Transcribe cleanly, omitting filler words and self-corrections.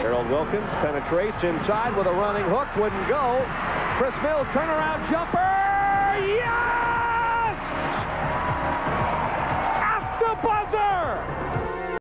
Harold Wilkins penetrates inside with a running hook. Wouldn't go. Chris Mills turnaround jumper.